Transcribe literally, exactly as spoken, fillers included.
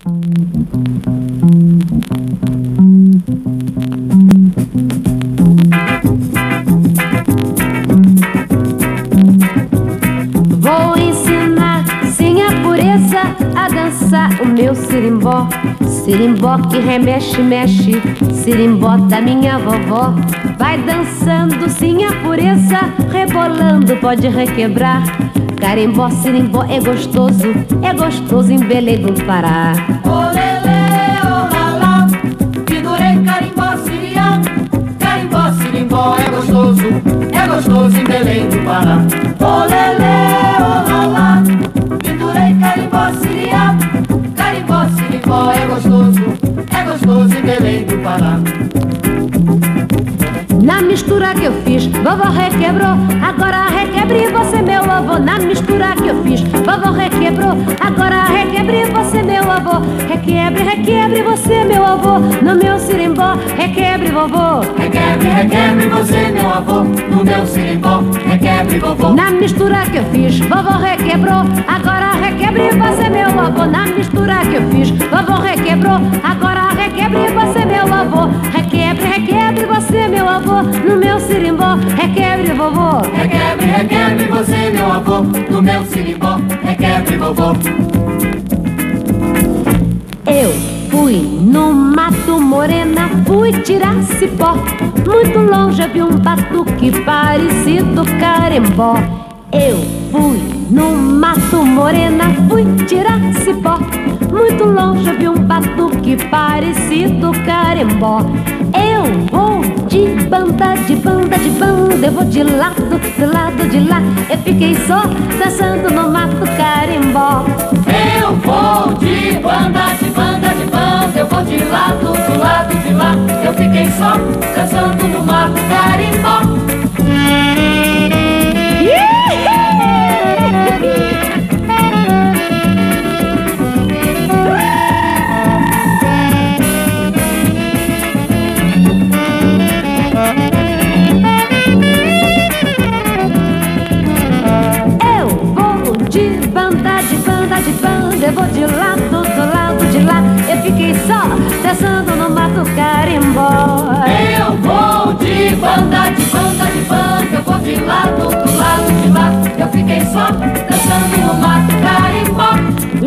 Vou ensinar sem a pureza a dançar o meu sirimbó. Sirimbó que remexe, mexe, sirimbó da minha vovó. Vai dançando sem a pureza, rebolando pode requebrar. Carimbó, sirimbó é gostoso, é gostoso em Belém do Pará. Olelê, olalá, pendurei carimbó, siriá. Carimbó, sirimbó é gostoso, é gostoso em Belém do Pará. Olelê, olalá, pendurei carimbó, siriá. Carimbó, sirimbó é gostoso, é gostoso em Belém do Pará. Na mistura que eu fiz, vovó requebrou, agora requebre você, meu avô. Na mistura que eu fiz, vovó requebrou, agora requebre você, meu avô. Requebre, requebre você, meu avô, no meu sirimbó. Requebre, vovô. Requebre, requebre você, meu avô, no meu sirimbó. Requebre, vovô. Na mistura que eu fiz, vovó requebrou, agora requebre você, meu avô. Na mistura que eu fiz, vovó requebrou, agora requebre você, meu avô. Requebre, requebre você, meu avô, no meu sirimbó. Requebre, vovô. Requebre, requebre você, meu avô, no meu sirimbó. Requebre, vovô. Eu fui no mato, morena, fui tirar cipó. Muito longe vi um batuque parecido carimbó. Eu fui no mato, morena, fui tirar cipó. Muito longe vi um batuque parecido carimbó. Eu vou de banda, de banda, de banda. Eu vou de lado, do lado de lá. Eu fiquei só dançando no mato carimbó. Eu vou de banda, de banda, de banda. Eu vou de lado, do lado de lá. Eu fiquei só dançando no mato carimbó. Eu vou de lado, do lado de lá. Eu fiquei só dançando no mato carimbó. Eu vou de banda, de banda, de banda. Eu vou de lado, do lado de lá. Eu fiquei só dançando no mato carimbó.